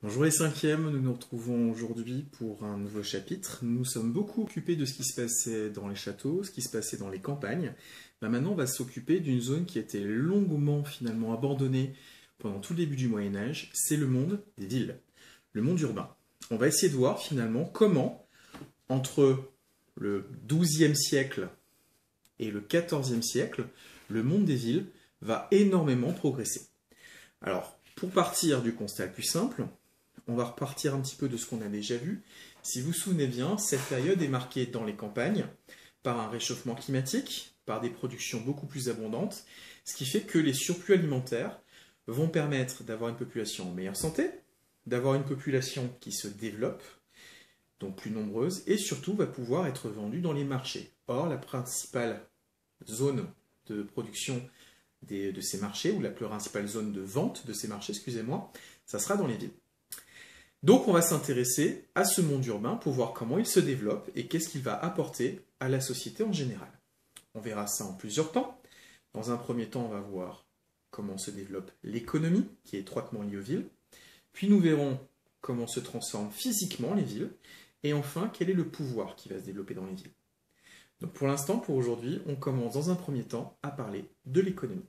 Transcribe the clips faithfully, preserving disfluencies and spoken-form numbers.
Bonjour les cinquièmes, nous nous retrouvons aujourd'hui pour un nouveau chapitre. Nous nous sommes beaucoup occupés de ce qui se passait dans les châteaux, ce qui se passait dans les campagnes. Ben maintenant, on va s'occuper d'une zone qui a été longuement finalement abandonnée pendant tout le début du Moyen-Âge, c'est le monde des villes, le monde urbain. On va essayer de voir finalement comment, entre le douzième siècle et le quatorzième siècle, le monde des villes va énormément progresser. Alors, pour partir du constat le plus simple, on va repartir un petit peu de ce qu'on a déjà vu. Si vous vous souvenez bien, cette période est marquée dans les campagnes par un réchauffement climatique, par des productions beaucoup plus abondantes, ce qui fait que les surplus alimentaires vont permettre d'avoir une population en meilleure santé, d'avoir une population qui se développe, donc plus nombreuse, et surtout va pouvoir être vendue dans les marchés. Or, la principale zone de production des, de ces marchés, ou la principale zone de vente de ces marchés, excusez-moi, ça sera dans les villes. Donc on va s'intéresser à ce monde urbain pour voir comment il se développe et qu'est-ce qu'il va apporter à la société en général. On verra ça en plusieurs temps. Dans un premier temps, on va voir comment se développe l'économie, qui est étroitement liée aux villes. Puis nous verrons comment se transforment physiquement les villes. Et enfin, quel est le pouvoir qui va se développer dans les villes. Donc pour l'instant, pour aujourd'hui, on commence dans un premier temps à parler de l'économie.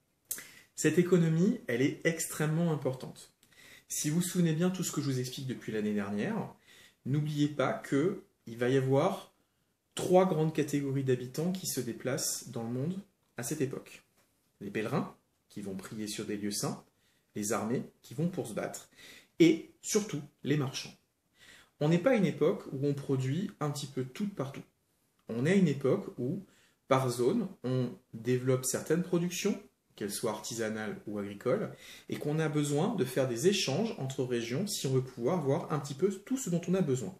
Cette économie, elle est extrêmement importante. Si vous vous souvenez bien tout ce que je vous explique depuis l'année dernière, n'oubliez pas qu'il va y avoir trois grandes catégories d'habitants qui se déplacent dans le monde à cette époque. Les pèlerins, qui vont prier sur des lieux saints, les armées, qui vont pour se battre, et surtout les marchands. On n'est pas à une époque où on produit un petit peu tout partout. On est à une époque où, par zone, on développe certaines productions, qu'elles soient artisanales ou agricoles, et qu'on a besoin de faire des échanges entre régions si on veut pouvoir voir un petit peu tout ce dont on a besoin.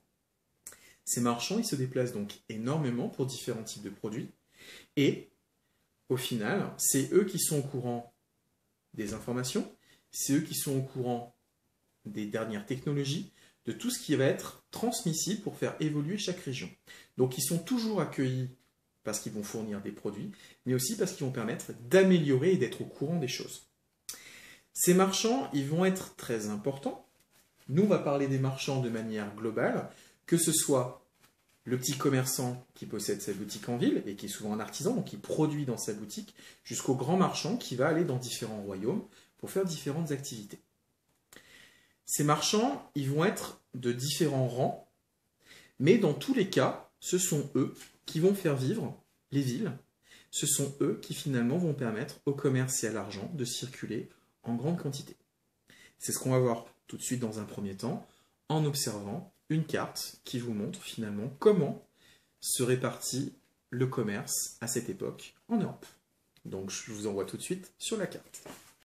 Ces marchands, ils se déplacent donc énormément pour différents types de produits, et au final, c'est eux qui sont au courant des informations, c'est eux qui sont au courant des dernières technologies, de tout ce qui va être transmissible pour faire évoluer chaque région. Donc ils sont toujours accueillis parce qu'ils vont fournir des produits, mais aussi parce qu'ils vont permettre d'améliorer et d'être au courant des choses. Ces marchands, ils vont être très importants. Nous, on va parler des marchands de manière globale, que ce soit le petit commerçant qui possède sa boutique en ville, et qui est souvent un artisan, donc qui produit dans sa boutique, jusqu'au grand marchand qui va aller dans différents royaumes pour faire différentes activités. Ces marchands, ils vont être de différents rangs, mais dans tous les cas, ce sont eux qui vont faire vivre les villes. Ce sont eux qui finalement vont permettre au commerce et à l'argent de circuler en grande quantité. C'est ce qu'on va voir tout de suite dans un premier temps, en observant une carte qui vous montre finalement comment se répartit le commerce à cette époque en Europe. Donc je vous envoie tout de suite sur la carte.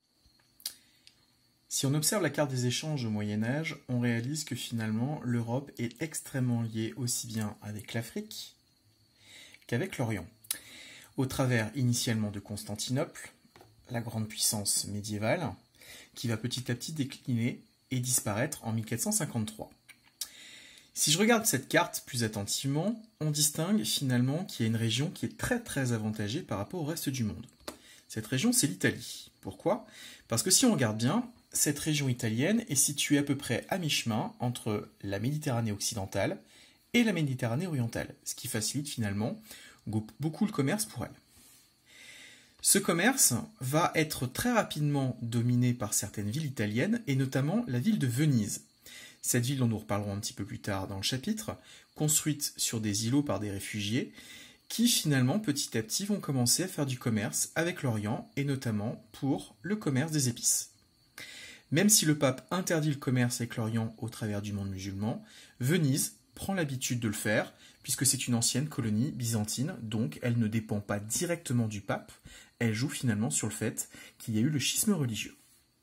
Si on observe la carte des échanges au Moyen-Âge, on réalise que finalement l'Europe est extrêmement liée aussi bien avec l'Afrique qu'avec l'Orient. Au travers initialement de Constantinople, la grande puissance médiévale, qui va petit à petit décliner et disparaître en mille quatre cent cinquante-trois. Si je regarde cette carte plus attentivement, on distingue finalement qu'il y a une région qui est très très avantagée par rapport au reste du monde. Cette région, c'est l'Italie. Pourquoi? Parce que si on regarde bien, cette région italienne est située à peu près à mi-chemin entre la Méditerranée occidentale et la Méditerranée orientale, ce qui facilite finalement beaucoup le commerce pour elle. Ce commerce va être très rapidement dominé par certaines villes italiennes, et notamment la ville de Venise. Cette ville dont nous reparlerons un petit peu plus tard dans le chapitre, construite sur des îlots par des réfugiés, qui finalement petit à petit vont commencer à faire du commerce avec l'Orient, et notamment pour le commerce des épices. Même si le pape interdit le commerce avec l'Orient au travers du monde musulman, Venise prend l'habitude de le faire, puisque c'est une ancienne colonie byzantine, donc elle ne dépend pas directement du pape, elle joue finalement sur le fait qu'il y a eu le schisme religieux.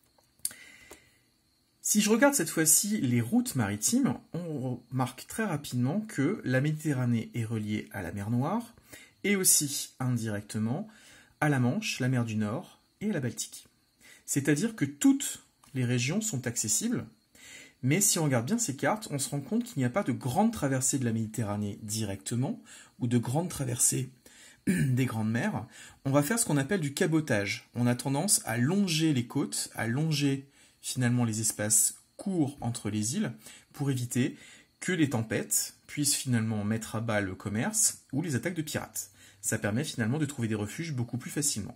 Si je regarde cette fois-ci les routes maritimes, on remarque très rapidement que la Méditerranée est reliée à la mer Noire, et aussi indirectement à la Manche, la mer du Nord et à la Baltique. C'est-à-dire que toutes les régions sont accessibles, mais si on regarde bien ces cartes, on se rend compte qu'il n'y a pas de grande traversée de la Méditerranée directement, ou de grande traversée des grandes mers. On va faire ce qu'on appelle du cabotage. On a tendance à longer les côtes, à longer finalement les espaces court entre les îles pour éviter que les tempêtes puissent finalement mettre à bas le commerce ou les attaques de pirates. Ça permet finalement de trouver des refuges beaucoup plus facilement.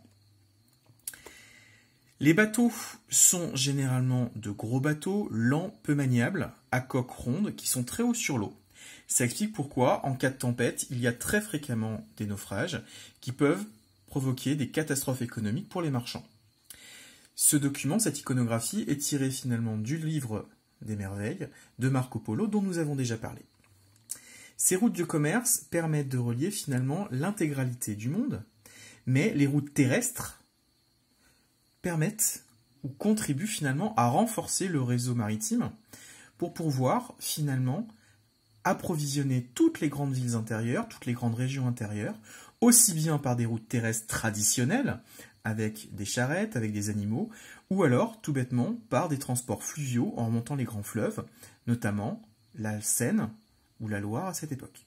Les bateaux sont généralement de gros bateaux, lents, peu maniables, à coque ronde, qui sont très hauts sur l'eau. Ça explique pourquoi, en cas de tempête, il y a très fréquemment des naufrages qui peuvent provoquer des catastrophes économiques pour les marchands. Ce document, cette iconographie, est tirée finalement du livre des merveilles de Marco Polo, dont nous avons déjà parlé. Ces routes de commerce permettent de relier finalement l'intégralité du monde, mais les routes terrestres permettent ou contribuent finalement à renforcer le réseau maritime pour pouvoir finalement approvisionner toutes les grandes villes intérieures, toutes les grandes régions intérieures, aussi bien par des routes terrestres traditionnelles, avec des charrettes, avec des animaux, ou alors, tout bêtement, par des transports fluviaux en remontant les grands fleuves, notamment la Seine ou la Loire à cette époque.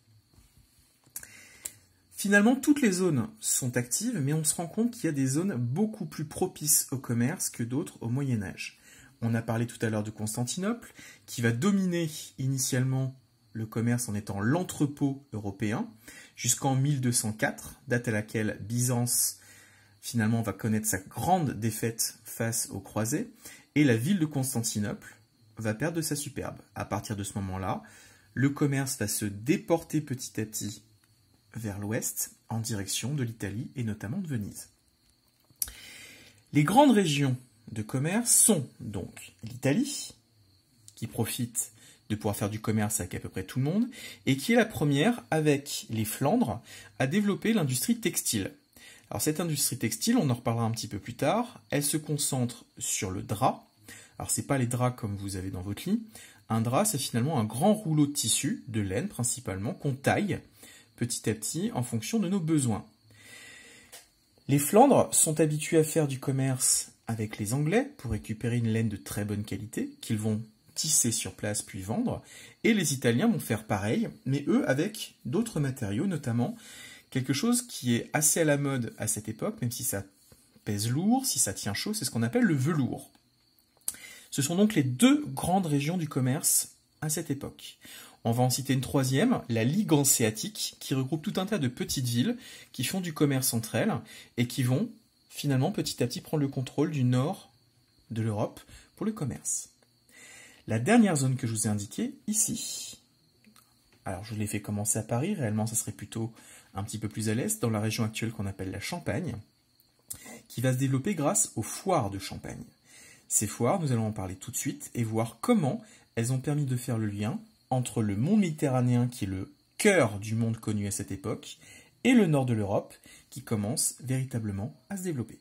Finalement, toutes les zones sont actives, mais on se rend compte qu'il y a des zones beaucoup plus propices au commerce que d'autres au Moyen-Âge. On a parlé tout à l'heure de Constantinople, qui va dominer initialement le commerce en étant l'entrepôt européen, jusqu'en mille deux cent quatre, date à laquelle Byzance finalement va connaître sa grande défaite face aux croisés, et la ville de Constantinople va perdre de sa superbe. À partir de ce moment-là, le commerce va se déporter petit à petit vers l'ouest, en direction de l'Italie et notamment de Venise. Les grandes régions de commerce sont donc l'Italie, qui profite de pouvoir faire du commerce avec à peu près tout le monde, et qui est la première, avec les Flandres, à développer l'industrie textile. Alors cette industrie textile, on en reparlera un petit peu plus tard, elle se concentre sur le drap. Alors c'est pas les draps comme vous avez dans votre lit. Un drap, c'est finalement un grand rouleau de tissu, de laine principalement, qu'on taille petit à petit en fonction de nos besoins. Les Flandres sont habitués à faire du commerce avec les Anglais pour récupérer une laine de très bonne qualité qu'ils vont tisser sur place puis vendre, et les Italiens vont faire pareil, mais eux avec d'autres matériaux, notamment quelque chose qui est assez à la mode à cette époque, même si ça pèse lourd, si ça tient chaud, c'est ce qu'on appelle le velours. Ce sont donc les deux grandes régions du commerce à cette époque. On va en citer une troisième, la Ligue hanséatique, qui regroupe tout un tas de petites villes qui font du commerce entre elles et qui vont finalement petit à petit prendre le contrôle du nord de l'Europe pour le commerce. La dernière zone que je vous ai indiquée ici, alors je l'ai fait commencer à Paris, réellement ça serait plutôt un petit peu plus à l'est, dans la région actuelle qu'on appelle la Champagne, qui va se développer grâce aux foires de Champagne. Ces foires, nous allons en parler tout de suite et voir comment elles ont permis de faire le lien entre le monde méditerranéen, qui est le cœur du monde connu à cette époque, et le nord de l'Europe, qui commence véritablement à se développer.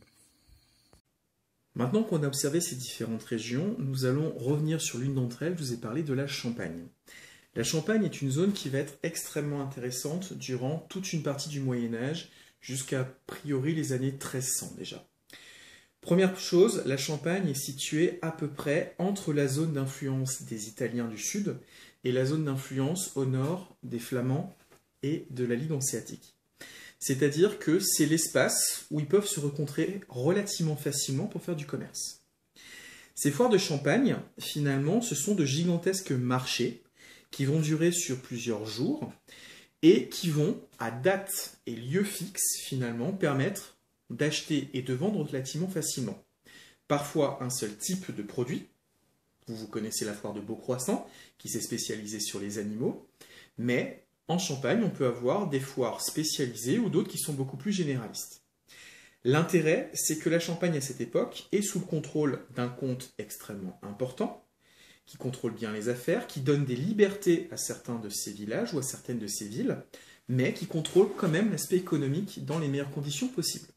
Maintenant qu'on a observé ces différentes régions, nous allons revenir sur l'une d'entre elles. Je vous ai parlé de la Champagne. La Champagne est une zone qui va être extrêmement intéressante durant toute une partie du Moyen-Âge, jusqu'à a priori les années treize cents déjà. Première chose, la Champagne est située à peu près entre la zone d'influence des Italiens du sud et la zone d'influence au nord des Flamands et de la Ligue hanséatique. C'est-à-dire que c'est l'espace où ils peuvent se rencontrer relativement facilement pour faire du commerce. Ces foires de Champagne, finalement, ce sont de gigantesques marchés qui vont durer sur plusieurs jours et qui vont, à date et lieu fixe, finalement, permettre d'acheter et de vendre relativement facilement. Parfois un seul type de produit. Vous, vous connaissez la foire de Beaucroissant, qui s'est spécialisée sur les animaux, mais en Champagne, on peut avoir des foires spécialisées ou d'autres qui sont beaucoup plus généralistes. L'intérêt, c'est que la Champagne à cette époque est sous le contrôle d'un comte extrêmement important, qui contrôle bien les affaires, qui donne des libertés à certains de ces villages ou à certaines de ces villes, mais qui contrôle quand même l'aspect économique dans les meilleures conditions possibles.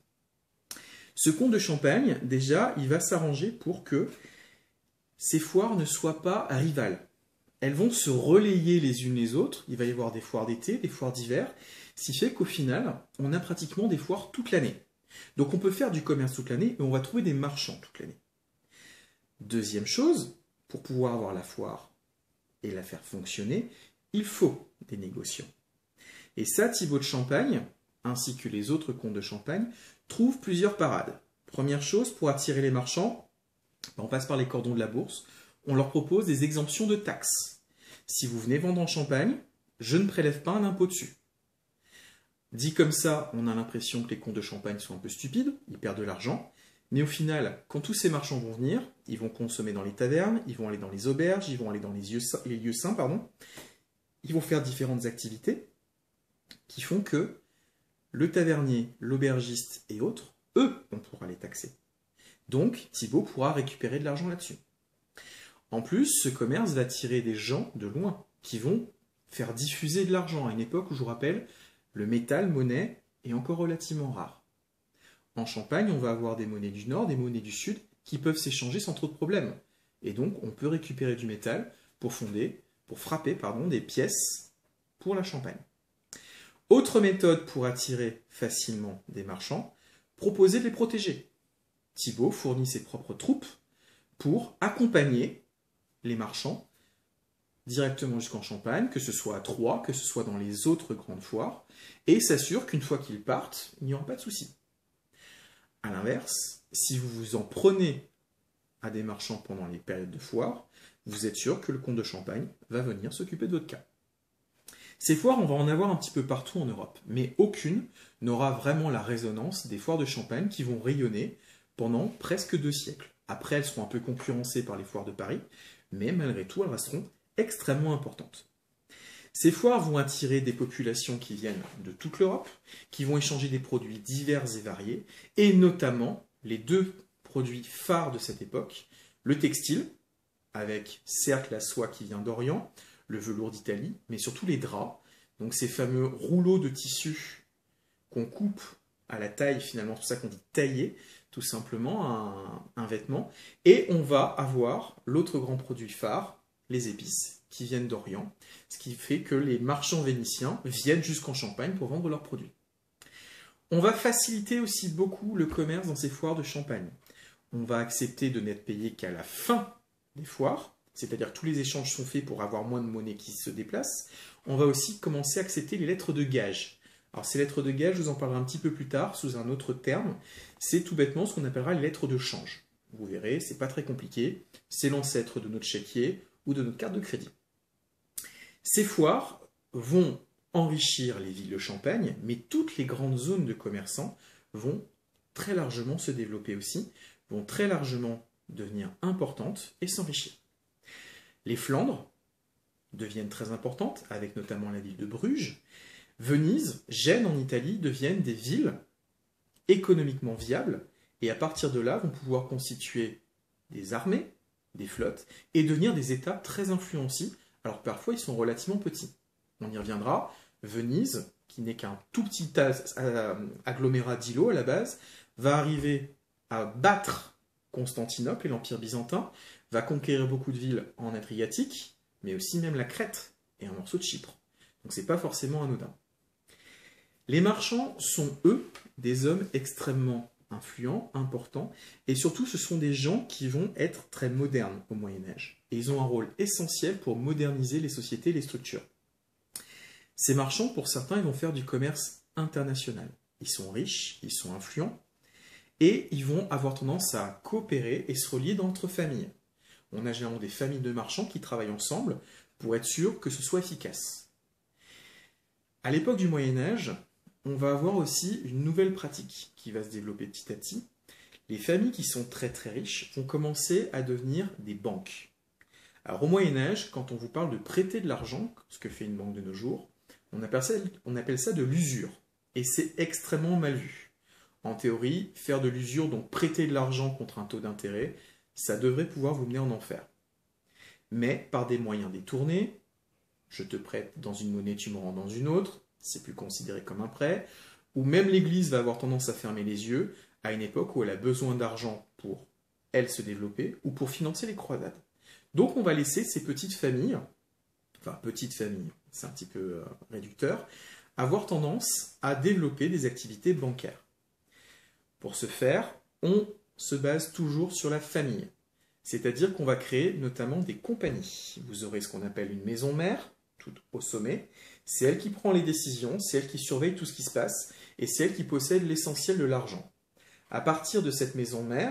Ce comte de Champagne, déjà, il va s'arranger pour que ces foires ne soient pas rivales. Elles vont se relayer les unes les autres. Il va y avoir des foires d'été, des foires d'hiver, ce qui fait qu'au final, on a pratiquement des foires toute l'année. Donc on peut faire du commerce toute l'année et on va trouver des marchands toute l'année. Deuxième chose, pour pouvoir avoir la foire et la faire fonctionner, il faut des négociants. Et ça, Thibaut de Champagne, ainsi que les autres comtes de Champagne, trouvent plusieurs parades. Première chose, pour attirer les marchands, on passe par les cordons de la bourse. on leur propose des exemptions de taxes. Si vous venez vendre en Champagne, je ne prélève pas un impôt dessus. Dit comme ça, on a l'impression que les comtes de Champagne sont un peu stupides, ils perdent de l'argent, mais au final, quand tous ces marchands vont venir, ils vont consommer dans les tavernes, ils vont aller dans les auberges, ils vont aller dans les lieux, les lieux saints, pardon. Ils vont faire différentes activités qui font que le tavernier, l'aubergiste et autres, eux, on pourra les taxer. Donc, Thibaut pourra récupérer de l'argent là-dessus. En plus, ce commerce va attirer des gens de loin qui vont faire diffuser de l'argent à une époque où, je vous rappelle, le métal, monnaie, est encore relativement rare. En Champagne, on va avoir des monnaies du Nord, des monnaies du Sud, qui peuvent s'échanger sans trop de problèmes. Et donc, on peut récupérer du métal pour fonder, pour frapper, pardon, des pièces pour la Champagne. Autre méthode pour attirer facilement des marchands, proposer de les protéger. Thibaut fournit ses propres troupes pour accompagner les marchands directement jusqu'en Champagne, que ce soit à Troyes, que ce soit dans les autres grandes foires, et s'assure qu'une fois qu'ils partent, il n'y aura pas de souci. A l'inverse, si vous vous en prenez à des marchands pendant les périodes de foire, vous êtes sûr que le comte de Champagne va venir s'occuper de votre cas. Ces foires, on va en avoir un petit peu partout en Europe, mais aucune n'aura vraiment la résonance des foires de Champagne qui vont rayonner pendant presque deux siècles. Après, elles seront un peu concurrencées par les foires de Paris, mais malgré tout, elles resteront extrêmement importantes. Ces foires vont attirer des populations qui viennent de toute l'Europe, qui vont échanger des produits divers et variés, et notamment les deux produits phares de cette époque, le textile, avec certes la soie qui vient d'Orient, le velours d'Italie, mais surtout les draps, donc ces fameux rouleaux de tissu qu'on coupe à la taille, finalement, c'est pour ça qu'on dit tailler, tout simplement, un, un vêtement, et on va avoir l'autre grand produit phare, les épices, qui viennent d'Orient, ce qui fait que les marchands vénitiens viennent jusqu'en Champagne pour vendre leurs produits. On va faciliter aussi beaucoup le commerce dans ces foires de Champagne. On va accepter de n'être payé qu'à la fin des foires, c'est-à-dire tous les échanges sont faits pour avoir moins de monnaie qui se déplace. On va aussi commencer à accepter les lettres de gage. Alors ces lettres de gage, je vous en parlerai un petit peu plus tard, sous un autre terme, c'est tout bêtement ce qu'on appellera les lettres de change. Vous verrez, c'est pas très compliqué, c'est l'ancêtre de notre chéquier ou de notre carte de crédit. Ces foires vont enrichir les villes de Champagne, mais toutes les grandes zones de commerçants vont très largement se développer aussi, vont très largement devenir importantes et s'enrichir. Les Flandres deviennent très importantes, avec notamment la ville de Bruges. Venise, Gênes en Italie deviennent des villes économiquement viables, et à partir de là vont pouvoir constituer des armées, des flottes, et devenir des États très influencés. Alors parfois ils sont relativement petits. On y reviendra. Venise, qui n'est qu'un tout petit agglomérat d'îlots à la base, va arriver à battre Constantinople et l'Empire byzantin, va conquérir beaucoup de villes en Adriatique, mais aussi même la Crète et un morceau de Chypre. Donc c'est pas forcément anodin. Les marchands sont, eux, des hommes extrêmement influents, importants, et surtout ce sont des gens qui vont être très modernes au Moyen-Âge. Et ils ont un rôle essentiel pour moderniser les sociétés et les structures. Ces marchands, pour certains, ils vont faire du commerce international. Ils sont riches, ils sont influents, et ils vont avoir tendance à coopérer et se relier d'entre familles. On a généralement des familles de marchands qui travaillent ensemble pour être sûr que ce soit efficace. À l'époque du Moyen-Âge, on va avoir aussi une nouvelle pratique qui va se développer petit à petit. Les familles qui sont très très riches vont commencer à devenir des banques. Alors au Moyen-Âge, quand on vous parle de prêter de l'argent, ce que fait une banque de nos jours, on appelle ça, on appelle ça de l'usure. Et c'est extrêmement mal vu. En théorie, faire de l'usure, donc prêter de l'argent contre un taux d'intérêt, ça devrait pouvoir vous mener en enfer. Mais par des moyens détournés, je te prête dans une monnaie, tu me rends dans une autre, c'est plus considéré comme un prêt, ou même l'Église va avoir tendance à fermer les yeux à une époque où elle a besoin d'argent pour, elle, se développer, ou pour financer les croisades. Donc on va laisser ces petites familles, enfin petites familles, c'est un petit peu euh, réducteur, avoir tendance à développer des activités bancaires. Pour ce faire, on se base toujours sur la famille. C'est-à-dire qu'on va créer notamment des compagnies. Vous aurez ce qu'on appelle une maison mère, tout au sommet. C'est elle qui prend les décisions, c'est elle qui surveille tout ce qui se passe, et c'est elle qui possède l'essentiel de l'argent. À partir de cette maison mère,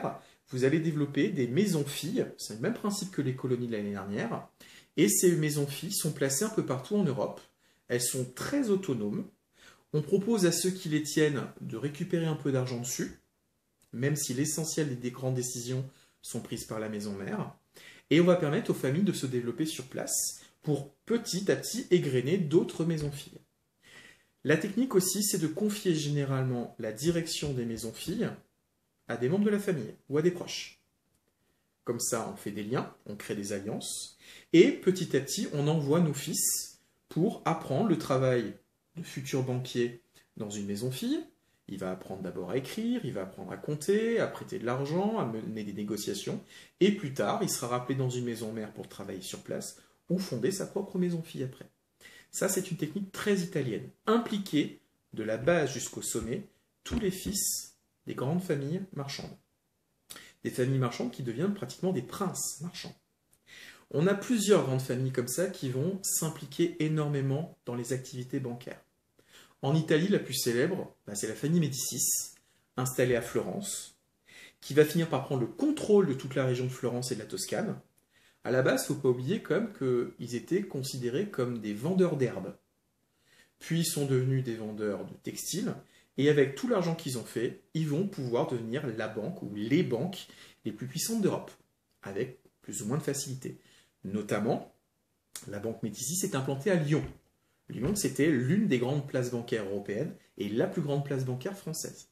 vous allez développer des maisons-filles, c'est le même principe que les colonies de l'année dernière, et ces maisons-filles sont placées un peu partout en Europe. Elles sont très autonomes. On propose à ceux qui les tiennent de récupérer un peu d'argent dessus, même si l'essentiel des grandes décisions sont prises par la maison mère. Et on va permettre aux familles de se développer sur place pour petit à petit égrener d'autres maisons-filles. La technique aussi, c'est de confier généralement la direction des maisons-filles à des membres de la famille ou à des proches. Comme ça, on fait des liens, on crée des alliances, et petit à petit, on envoie nos fils pour apprendre le travail de futur banquier dans une maison-fille. Il va apprendre d'abord à écrire, il va apprendre à compter, à prêter de l'argent, à mener des négociations, et plus tard, il sera rappelé dans une maison mère pour travailler sur place ou fonder sa propre maison-fille après. Ça, c'est une technique très italienne, impliquée de la base jusqu'au sommet, tous les fils des grandes familles marchandes. Des familles marchandes qui deviennent pratiquement des princes marchands. On a plusieurs grandes familles comme ça qui vont s'impliquer énormément dans les activités bancaires. En Italie, la plus célèbre, bah, c'est la famille Médicis, installée à Florence, qui va finir par prendre le contrôle de toute la région de Florence et de la Toscane. À la base, il ne faut pas oublier quand même qu'ils étaient considérés comme des vendeurs d'herbes. Puis ils sont devenus des vendeurs de textiles, et avec tout l'argent qu'ils ont fait, ils vont pouvoir devenir la banque ou les banques les plus puissantes d'Europe, avec plus ou moins de facilité. Notamment, la banque Médicis est implantée à Lyon. Lyon, c'était l'une des grandes places bancaires européennes et la plus grande place bancaire française.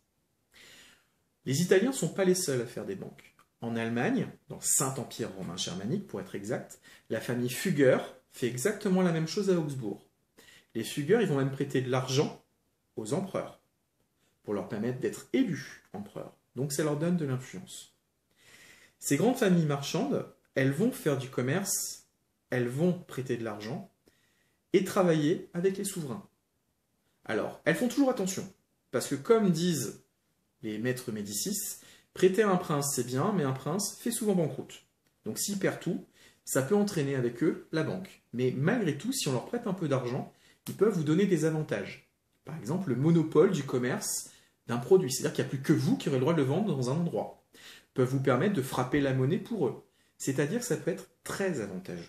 Les Italiens ne sont pas les seuls à faire des banques. En Allemagne, dans le Saint-Empire romain germanique pour être exact, la famille Fugger fait exactement la même chose à Augsbourg. Les Fugger, ils vont même prêter de l'argent aux empereurs pour leur permettre d'être élus empereurs. Donc ça leur donne de l'influence. Ces grandes familles marchandes, elles vont faire du commerce, elles vont prêter de l'argent et travailler avec les souverains. Alors, elles font toujours attention, parce que comme disent les maîtres Médicis, prêter à un prince c'est bien, mais un prince fait souvent banqueroute. Donc s'il perd tout, ça peut entraîner avec eux la banque. Mais malgré tout, si on leur prête un peu d'argent, ils peuvent vous donner des avantages. Par exemple, le monopole du commerce d'un produit, c'est-à-dire qu'il n'y a plus que vous qui aurez le droit de le vendre dans un endroit. Ils peuvent vous permettre de frapper la monnaie pour eux. C'est-à-dire que ça peut être très avantageux.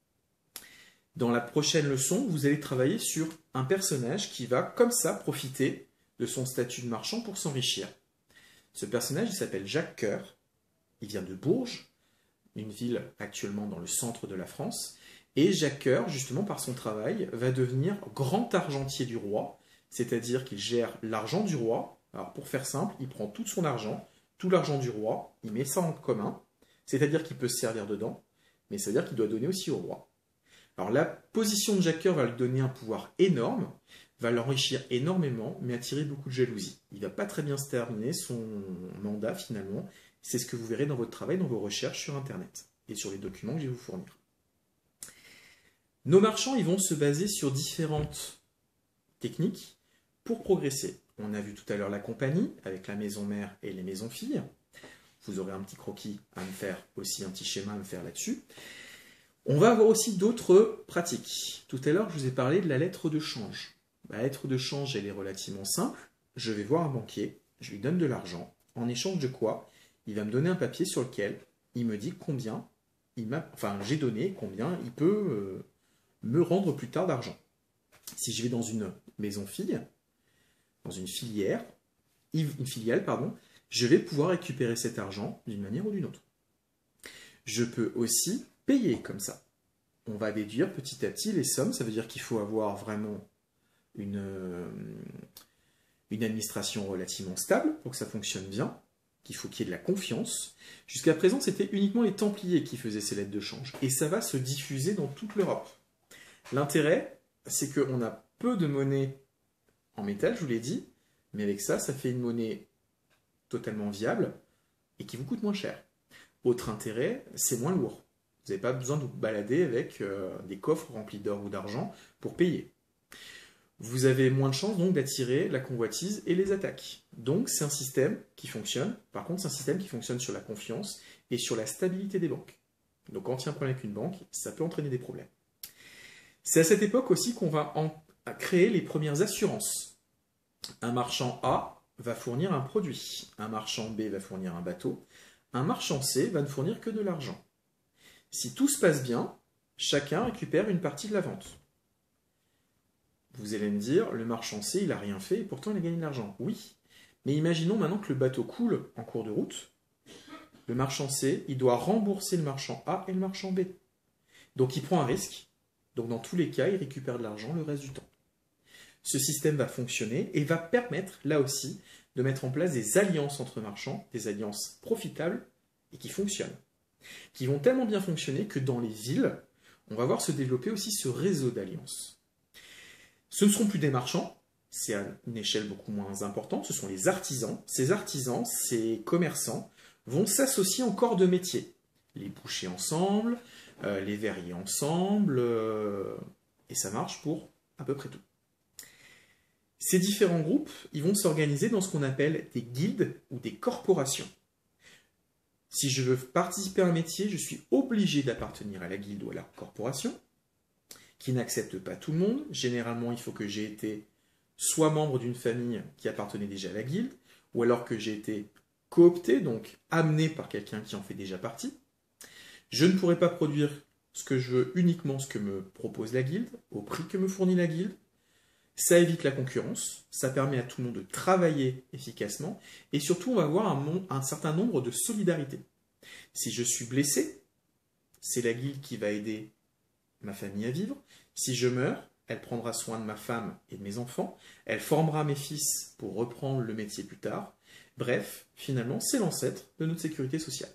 Dans la prochaine leçon, vous allez travailler sur un personnage qui va, comme ça, profiter de son statut de marchand pour s'enrichir. Ce personnage, il s'appelle Jacques Coeur. Il vient de Bourges, une ville actuellement dans le centre de la France. Et Jacques Coeur, justement par son travail, va devenir grand argentier du roi, c'est-à-dire qu'il gère l'argent du roi. Alors pour faire simple, il prend tout son argent, tout l'argent du roi, il met ça en commun, c'est-à-dire qu'il peut se servir dedans, mais ça veut dire qu'il doit donner aussi au roi. Alors la position de Jacques Coeur va lui donner un pouvoir énorme, va l'enrichir énormément, mais attirer beaucoup de jalousie. Il ne va pas très bien se terminer son mandat finalement. C'est ce que vous verrez dans votre travail, dans vos recherches sur Internet et sur les documents que je vais vous fournir. Nos marchands, ils vont se baser sur différentes techniques pour progresser. On a vu tout à l'heure la compagnie, avec la maison mère et les maisons filles. Vous aurez un petit croquis à me faire, aussi un petit schéma à me faire là-dessus. On va avoir aussi d'autres pratiques. Tout à l'heure, je vous ai parlé de la lettre de change. La lettre de change, elle est relativement simple. Je vais voir un banquier, je lui donne de l'argent. En échange de quoi? Il va me donner un papier sur lequel il me dit combien il m'a, enfin, j'ai donné, combien il peut euh, me rendre plus tard d'argent. Si je vais dans une maison fille, dans une filière, une filiale, pardon, je vais pouvoir récupérer cet argent d'une manière ou d'une autre. Je peux aussi payer comme ça. On va déduire petit à petit les sommes, ça veut dire qu'il faut avoir vraiment une, une administration relativement stable pour que ça fonctionne bien, qu'il faut qu'il y ait de la confiance. Jusqu'à présent, c'était uniquement les Templiers qui faisaient ces lettres de change, et ça va se diffuser dans toute l'Europe. L'intérêt, c'est qu'on a peu de monnaie en métal, je vous l'ai dit, mais avec ça, ça fait une monnaie totalement viable et qui vous coûte moins cher. Autre intérêt, c'est moins lourd. Vous n'avez pas besoin de vous balader avec euh, des coffres remplis d'or ou d'argent pour payer. Vous avez moins de chances donc d'attirer la convoitise et les attaques. Donc c'est un système qui fonctionne. Par contre, c'est un système qui fonctionne sur la confiance et sur la stabilité des banques. Donc quand il y a un problème avec une banque, ça peut entraîner des problèmes. C'est à cette époque aussi qu'on va en créer les premières assurances. Un marchand A va fournir un produit, un marchand B va fournir un bateau, un marchand C va ne fournir que de l'argent. Si tout se passe bien, chacun récupère une partie de la vente. Vous allez me dire, le marchand C, il n'a rien fait et pourtant il a gagné de l'argent. Oui, mais imaginons maintenant que le bateau coule en cours de route. Le marchand C, il doit rembourser le marchand A et le marchand B. Donc il prend un risque. Donc dans tous les cas, il récupère de l'argent le reste du temps. Ce système va fonctionner et va permettre, là aussi, de mettre en place des alliances entre marchands, des alliances profitables et qui fonctionnent. Qui vont tellement bien fonctionner que dans les villes, on va voir se développer aussi ce réseau d'alliances. Ce ne seront plus des marchands, c'est à une échelle beaucoup moins importante, ce sont les artisans. Ces artisans, ces commerçants, vont s'associer en corps de métier. Les bouchers ensemble, euh, les verriers ensemble, euh, et ça marche pour à peu près tout. Ces différents groupes, ils vont s'organiser dans ce qu'on appelle des guildes ou des corporations. Si je veux participer à un métier, je suis obligé d'appartenir à la guilde ou à la corporation, qui n'accepte pas tout le monde. Généralement, il faut que j'ai été soit membre d'une famille qui appartenait déjà à la guilde, ou alors que j'ai été coopté, donc amené par quelqu'un qui en fait déjà partie. Je ne pourrai pas produire ce que je veux, uniquement ce que me propose la guilde, au prix que me fournit la guilde. Ça évite la concurrence, ça permet à tout le monde de travailler efficacement, et surtout on va avoir un, un certain nombre de solidarités. Si je suis blessé, c'est la guilde qui va aider ma famille à vivre. Si je meurs, elle prendra soin de ma femme et de mes enfants, elle formera mes fils pour reprendre le métier plus tard. Bref, finalement, c'est l'ancêtre de notre sécurité sociale.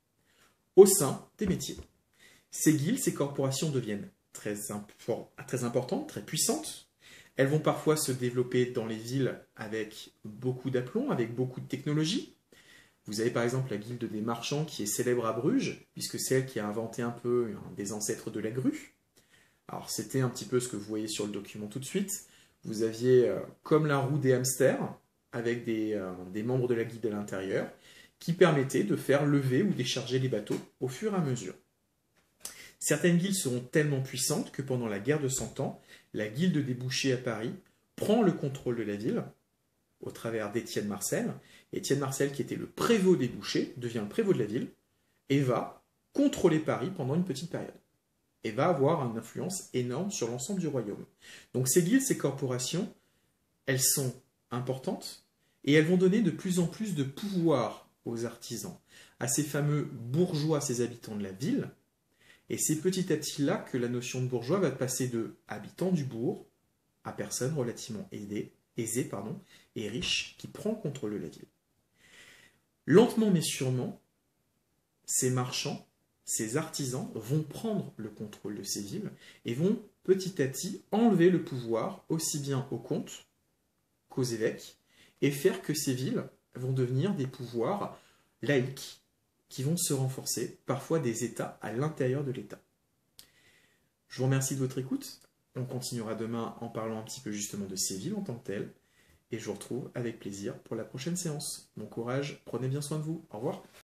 Au sein des métiers, ces guildes, ces corporations deviennent très, import, très importantes, très puissantes. Elles vont parfois se développer dans les villes avec beaucoup d'aplomb, avec beaucoup de technologie. Vous avez par exemple la guilde des marchands qui est célèbre à Bruges, puisque c'est elle qui a inventé un peu un des ancêtres de la grue. Alors c'était un petit peu ce que vous voyez sur le document tout de suite. Vous aviez euh, comme la roue des hamsters, avec des, euh, des membres de la guilde à l'intérieur, qui permettaient de faire lever ou décharger les bateaux au fur et à mesure. Certaines guildes seront tellement puissantes que pendant la guerre de Cent Ans, la guilde des bouchers à Paris prend le contrôle de la ville, au travers d'Étienne Marcel. Étienne Marcel, qui était le prévôt des bouchers, devient le prévôt de la ville, et va contrôler Paris pendant une petite période. Et va avoir une influence énorme sur l'ensemble du royaume. Donc ces guildes, ces corporations, elles sont importantes, et elles vont donner de plus en plus de pouvoir aux artisans, à ces fameux bourgeois, ces habitants de la ville. Et c'est petit à petit là que la notion de bourgeois va passer de habitant du bourg à personne relativement aisée, aisée pardon, et riche qui prend le contrôle de la ville. Lentement mais sûrement, ces marchands, ces artisans vont prendre le contrôle de ces villes et vont petit à petit enlever le pouvoir aussi bien aux comtes qu'aux évêques et faire que ces villes vont devenir des pouvoirs laïques qui vont se renforcer, parfois des États à l'intérieur de l'État. Je vous remercie de votre écoute. On continuera demain en parlant un petit peu justement de ces villes en tant que telles. Et je vous retrouve avec plaisir pour la prochaine séance. Bon courage, prenez bien soin de vous. Au revoir.